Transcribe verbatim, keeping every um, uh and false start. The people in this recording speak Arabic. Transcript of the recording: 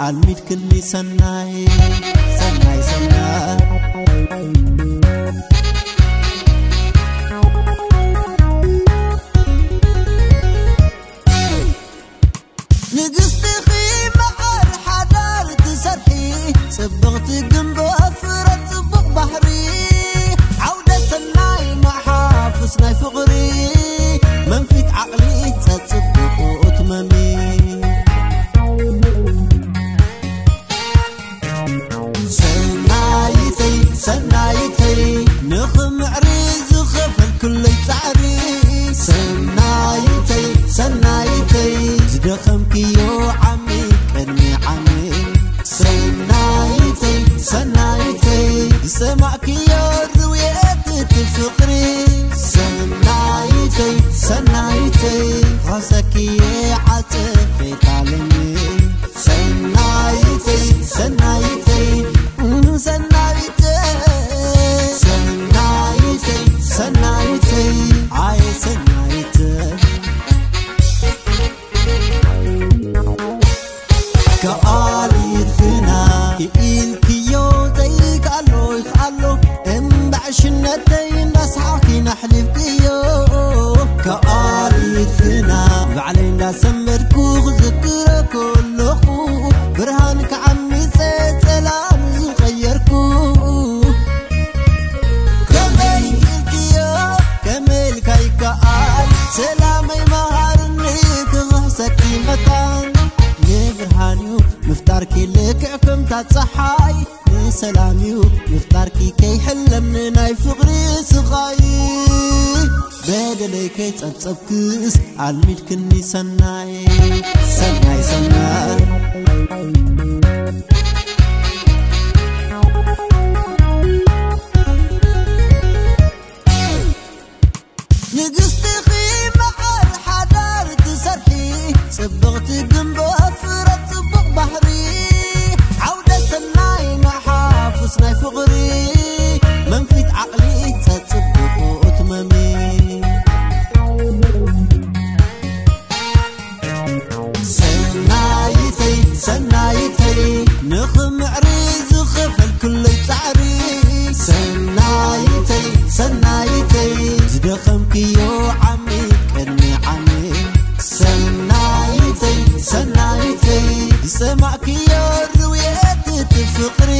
عالميت كني سناي سناي سناي نقصتي خيمة على حدار تسرحي صبغت جنب أفرد صبغ بحري عودة سناي مع حافظ ناي فقري منفيت عقلي تصبغ وأتممي سنايتي سنايتي نخم عريز وخفل كل سعري سنايتي سنايتي زدخم كيو عمي كرمي عمي سنايتي سنايتي سمع كيو رويات تفقري سنايتي سنايتي غسكي عتفي تعلمي سنايتي سنايتي سنايتي سنايتي سنايتي عاي سنايتي كآلي ثنا كإيل كيو زي قالو يخالو امبعش النتي نسحاكي نحلف كيو كآلي ثنا بعلينا سمركو ذكر كل خو برهانك عمي سيد سلام يغيركو كمل كيو كمل كاي كآل سلامي مهارني كغسكي متان برهانيو مفتاركي لك عكم تتصحاي سلاميو مفتاركي كي حلمني ناي فقري سغاي بدلي كي تصبصب كيس عالميت كني سناي سناي سناي نقصتي خيمة على حدار تسرحي صبغت جنب أفرد صبغ بحري عودة سناي مع حافظ ناي فقري منفيت عقلي تصبغ وأتممي سنايتي سنايتي نخم عريز وخفل كل سعري سنايتي سنايتي زدخم كيو عمي كرمي عمي سنايتي سنايتي سمع كيو رويات تفقري